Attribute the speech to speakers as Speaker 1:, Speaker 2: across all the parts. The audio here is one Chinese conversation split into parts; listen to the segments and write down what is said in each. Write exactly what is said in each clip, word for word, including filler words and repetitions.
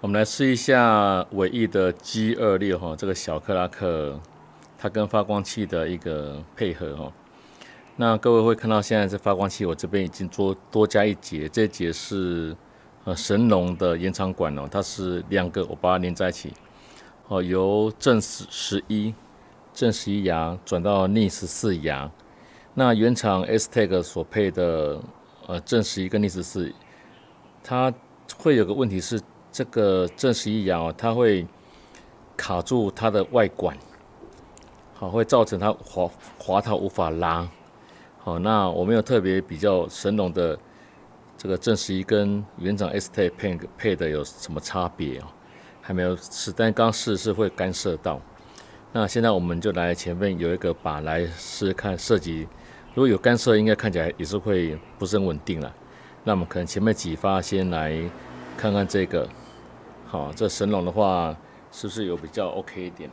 Speaker 1: 我们来试一下伟易的 G 二六哈，这个小克拉克，它跟发光器的一个配合哈。那各位会看到，现在这发光器我这边已经多多加一节，这节是呃神龙的延长管哦，它是两个，我把它连在一起，哦，由正十一正十一牙转到逆十四牙。那原厂 S T E C 所配的呃正十一跟逆十四，它会有个问题是。这个正十一牙哦，它会卡住它的外管，好，会造成它滑滑套无法拉。好，那我没有特别比较神龙的这个正十一跟原厂 S T E C 配配的有什么差别哦？还没有试，但刚试是会干涉到。那现在我们就来前面有一个把来试试看设计，如果有干涉，应该看起来也是会不是很稳定了。那我们可能前面几发先来看看这个。好，这神龙的话，是不是有比较 OK 一点？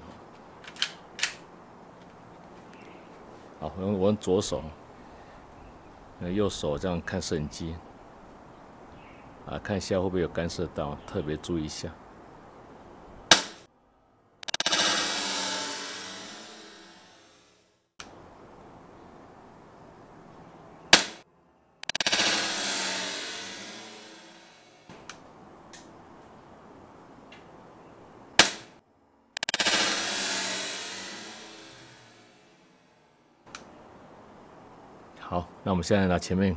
Speaker 1: 好，我用我用左手，右手这样看摄影机，啊，看一下会不会有干涉到，特别注意一下。好，那我们现在拿前面，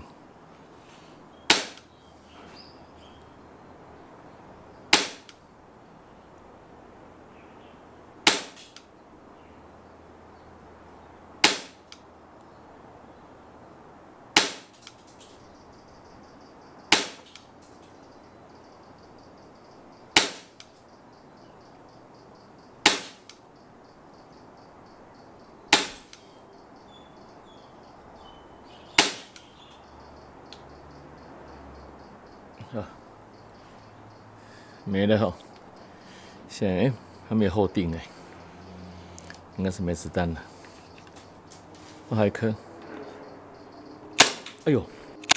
Speaker 1: 啊，没了哈。现在哎，还没有后定哎，应该是没子弹了。我还有一颗，哎呦，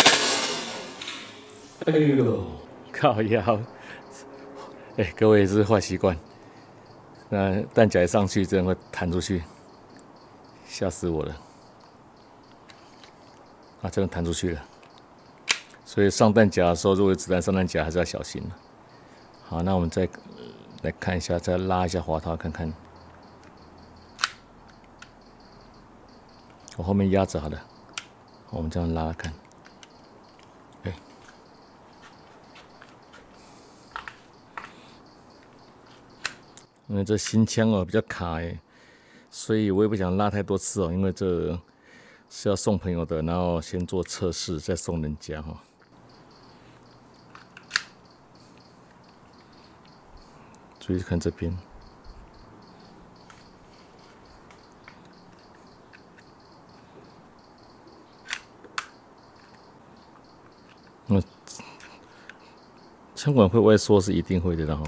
Speaker 1: 哎呦，靠腰！哎，各位也是坏习惯。那弹夹一上去，真的会弹出去，吓死我了！啊，真的弹出去了。所以上弹夹的时候，如果有子弹上弹夹，还是要小心的。好，那我们再、呃、来看一下，再拉一下滑套看看。我后面压着好了，我们这样拉看。哎，因为这新枪哦比较卡哎，所以我也不想拉太多次哦，因为这是要送朋友的，然后先做测试，再送人家哈。注意看这边，那枪管会外缩是一定会的，然后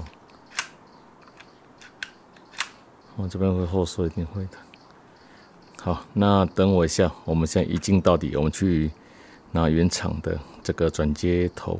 Speaker 1: 我这边会后缩，一定会的。好，那等我一下，我们现在一镜到底，我们去拿原厂的这个转接头。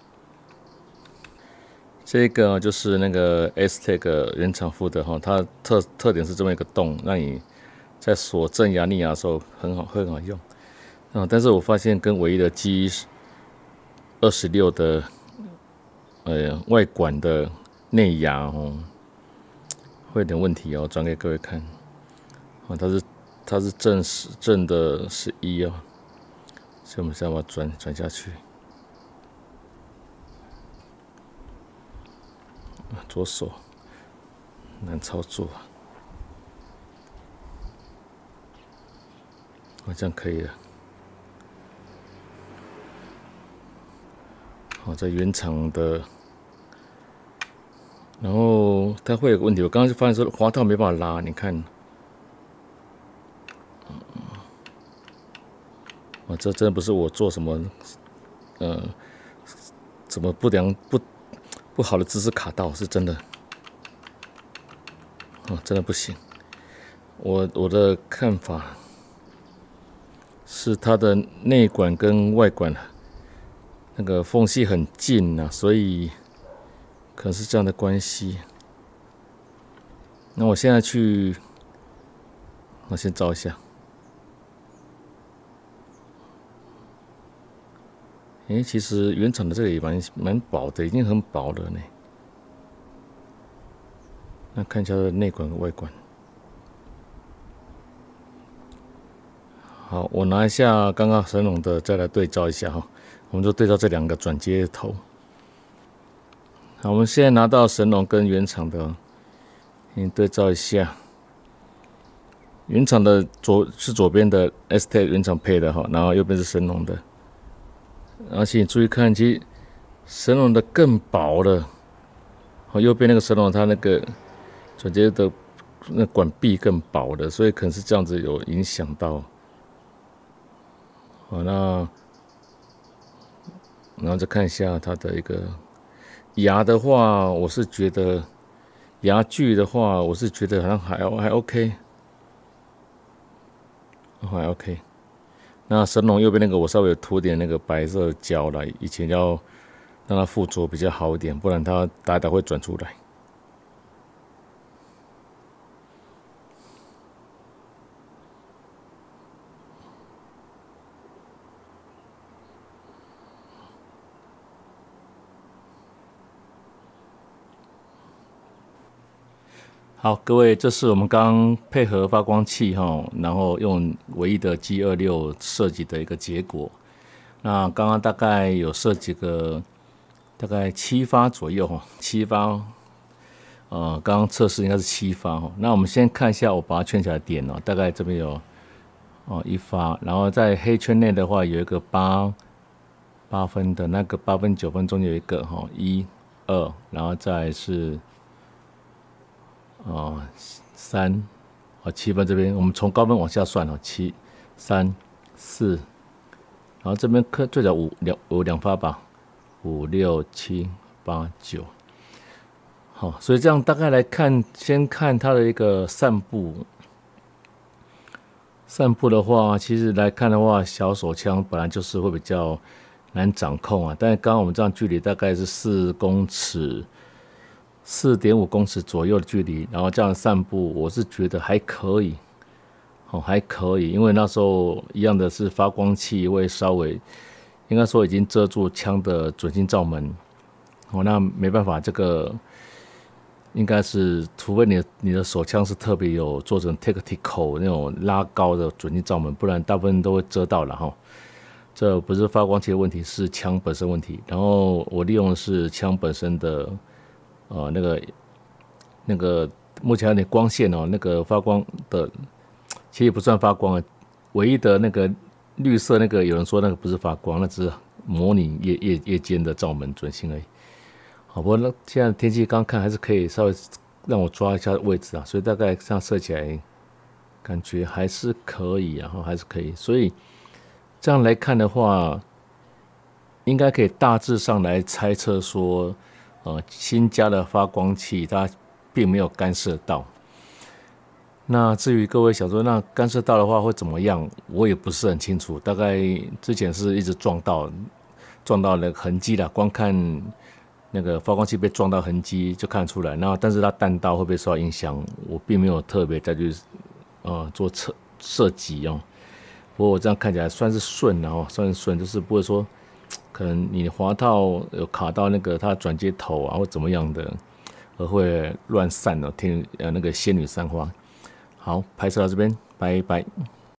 Speaker 1: 这个就是那个 S T E C 原厂附的哈，它特特点是这么一个洞，让你在锁正牙逆牙的时候很好，会很好用。嗯，但是我发现跟唯一的 G 二十六的呃外管的内牙哦，会有点问题哦，转给各位看。哦，它是它是正十正的十一哦，所以我们现在把它转转下去。左手难操作啊，好像可以了。好，在原厂的，然后它会有个问题，我刚刚就发现说滑套没办法拉，你看，啊，这真的不是我做什么，呃，怎么不良不。不好的姿势卡到是真的，哦，真的不行。我我的看法是，它的内管跟外管那个缝隙很近啊，所以可能是这样的关系。那我现在去，我先照一下。诶，其实原厂的这个也蛮蛮薄的，已经很薄了呢。那看一下它的内管和外管。好，我拿一下刚刚神龙的，再来对照一下哈。我们就对照这两个转接头。好，我们现在拿到神龙跟原厂的，你对照一下。原厂的左是左边的 S T 原厂配的哈，然后右边是神龙的。而且你注意看，其实神龙的更薄了。好，右边那个神龙它那个转接的那管壁更薄的，所以可能是这样子有影响到。好，那然后再看一下它的一个牙的话，我是觉得牙距的话，我是觉得好像还还 OK， 还 OK。那神龙右边那个我稍微有涂点那个白色胶来，以前要让它附着比较好一点，不然它打一打会转出来。好，各位，这是我们刚配合发光器哈，然后用唯一的 G 二六设计的一个结果。那刚刚大概有设计个大概七发左右哈，七发，呃，刚刚测试应该是七发哈。那我们先看一下我把它圈起来的点哦，大概这边有哦一发，然后在黑圈内的话有一个八八分的那个八分九分中间有一个哈一二，然后再来是。哦，三，哦，七分这边，我们从高分往下算哦，七、三、四，然后这边刻最少五两有两发吧，五六七八九，好，所以这样大概来看，先看它的一个散布，散布的话，其实来看的话，小手枪本来就是会比较难掌控啊，但是刚刚我们这样距离大概是四公尺。四点五公尺左右的距离，然后这样散步，我是觉得还可以，哦，还可以，因为那时候一样的是发光器会稍微，应该说已经遮住枪的准心罩门，哦，那没办法，这个应该是，除非你你的手枪是特别有做成 tactical 那种拉高的准心罩门，不然大部分都会遮到了哈。这不是发光器的问题，是枪本身问题。然后我利用的是枪本身的。呃，那个那个目前有点光线哦，那个发光的其实也不算发光啊，唯一的那个绿色那个，有人说那个不是发光，那只是模拟夜夜夜间的罩门准星而已。好，不过那现在天气刚看还是可以稍微让我抓一下位置啊，所以大概这样射起来感觉还是可以，然后还是可以，所以这样来看的话，应该可以大致上来猜测说。呃，新加的发光器它并没有干涉到。那至于各位想说，那干涉到的话会怎么样？我也不是很清楚。大概之前是一直撞到，撞到那个痕迹啦，光看那个发光器被撞到痕迹就看出来。然后，但是它弹道会不会受到影响，我并没有特别再去呃做测设计哦。不过我这样看起来算是顺的哦，算是顺，就是不会说。可能你滑套有卡到那个它转接头啊，或怎么样的，而会乱散哦。听呃那个仙女散花。好，拍摄到这边，拜拜。